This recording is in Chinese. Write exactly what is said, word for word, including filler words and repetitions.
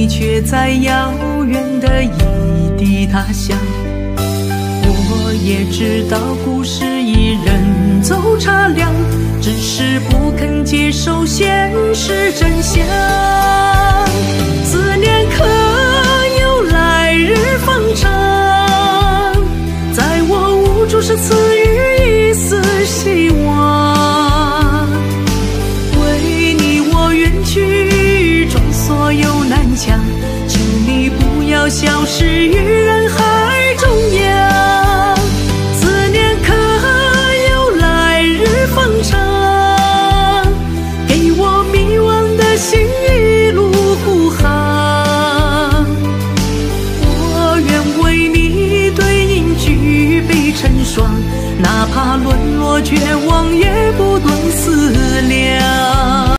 却在遥远的异地他乡。我也知道故事已人走茶凉，只是不肯接受现实真相。思念可有来日方长，在我无助时赐予一丝希望。为你我愿去撞所有南墙，求你不要消失于人海中央。思念可有来日方长，给我迷惘的心一路护航。我愿为你对饮举杯成双，哪怕沦落绝望